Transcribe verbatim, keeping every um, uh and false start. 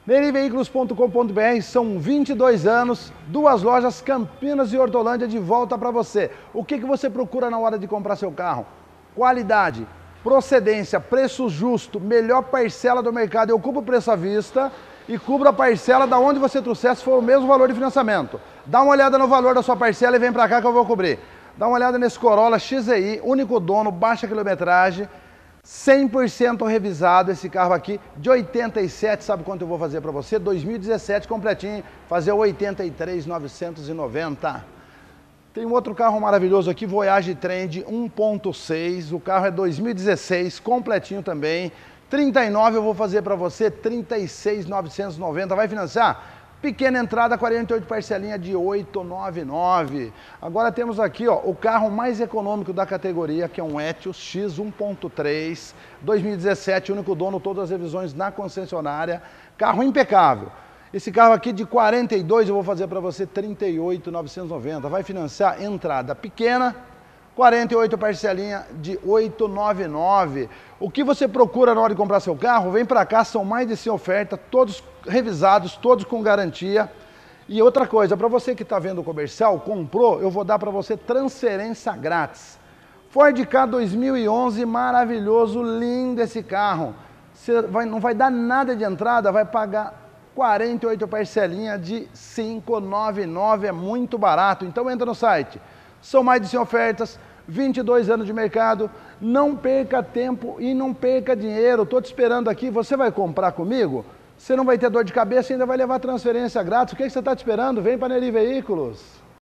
Neri Veículos ponto com ponto br, são vinte e dois anos, duas lojas Campinas e Hortolândia de volta para você. O que, que você procura na hora de comprar seu carro? Qualidade, procedência, preço justo, melhor parcela do mercado. Eu cubro o preço à vista e cubro a parcela da onde você trouxer, se for o mesmo valor de financiamento. Dá uma olhada no valor da sua parcela e vem para cá que eu vou cobrir. Dá uma olhada nesse Corolla X E I, único dono, baixa quilometragem, cem por cento revisado esse carro aqui, de oitenta e sete, sabe quanto eu vou fazer para você? dois mil e dezessete completinho, fazer oitenta e três mil novecentos e noventa. Tem um outro carro maravilhoso aqui, Voyage Trend um ponto seis, o carro é dois mil e dezesseis, completinho também, trinta e nove eu vou fazer para você, trinta e seis mil novecentos e noventa, vai financiar? Pequena entrada, quarenta e oito parcelinha de oitocentos e noventa e nove. Agora temos aqui ó, o carro mais econômico da categoria, que é um Etios X um ponto três, dois mil e dezessete, único dono, todas as revisões na concessionária, carro impecável. Esse carro aqui de quarenta e dois eu vou fazer para você trinta e oito mil novecentos e noventa. Vai financiar entrada pequena, quarenta e oito parcelinha de oitocentos e noventa e nove. O que você procura na hora de comprar seu carro? Vem para cá, são mais de cem ofertas, todos revisados, todos com garantia. E outra coisa, para você que está vendo o comercial, comprou, eu vou dar para você transferência grátis. Ford Ka dois mil e onze, maravilhoso, lindo esse carro. Você vai, não vai dar nada de entrada, vai pagar quarenta e oito parcelinha de cinquecentos e noventa e nove, é muito barato. Então entra no site. São mais de cem ofertas, vinte e dois anos de mercado, não perca tempo e não perca dinheiro. Estou te esperando aqui, você vai comprar comigo? Você não vai ter dor de cabeça e ainda vai levar transferência grátis. O que, que você está esperando? Vem para Neri Veículos.